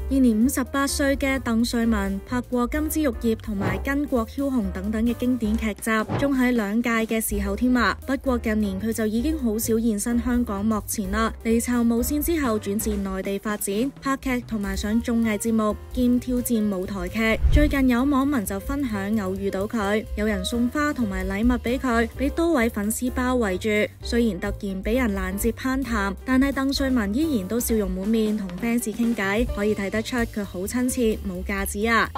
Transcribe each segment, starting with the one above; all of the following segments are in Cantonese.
現年58歲嘅鄧萃雯拍過《金枝玉葉》同埋《巾幗梟雄》等等嘅經典劇集，仲喺兩屆嘅時候添啊。不過近年佢就已經好少現身香港幕前啦。離巢無線之後轉戰內地發展，拍劇同埋上綜藝節目兼挑戰舞台劇。最近有網民就分享偶遇到佢，有人送花同埋禮物俾佢，俾多位粉絲包圍住。雖然突然俾人攔截攀談，但係鄧萃雯依然都笑容滿面同 fans 傾偈，可以睇得出佢好親切冇架子啊！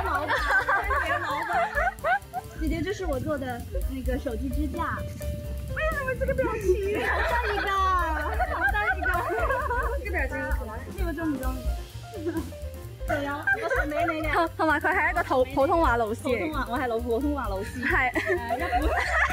姐姐，這是我做的那個手機支架。為什麼這個表情？好大一個，好大一個。這個表情，呢個中唔中意？仲有我送俾你嘅， 同埋佢係一個普通話老師。 普通話，我係普通話老師。 係。 一本。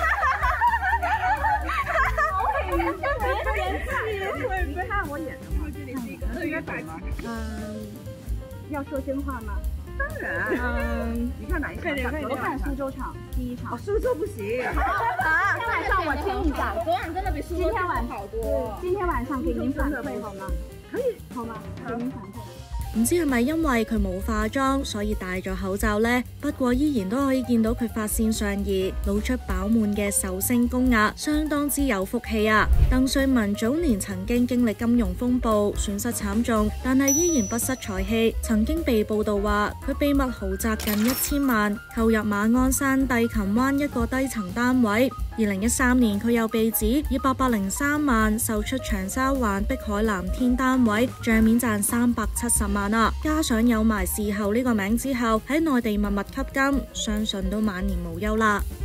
好平靜，別演戲，會不會看我演的嗎？這裡是一個特約版嗎？要說真話嗎？ 當然，你看哪一場？ 我看蘇州場第一場。 哦，蘇州不行。 啊，今天晚上我聽你講， 昨晚真的比蘇州好多。 今天晚上給您反饋好嗎？可以，好嗎？給您反饋。 唔知係咪因為佢冇化妝，所以戴咗口罩呢？不過依然都可以見到佢髮線上移，露出飽滿嘅壽星公額，相當之有福氣啊！鄧萃雯早年曾經經歷金融風暴，損失慘重，但係依然不失才氣。曾經被報道話佢秘密豪宅近1000萬，購入馬鞍山帝琴灣一個低層單位。2013年佢又被指以803萬售出長沙灣碧海藍天單位，帳面賺370萬啊！加上有埋事後呢個名之後，喺內地默默吸金，相信都晚年無憂啦。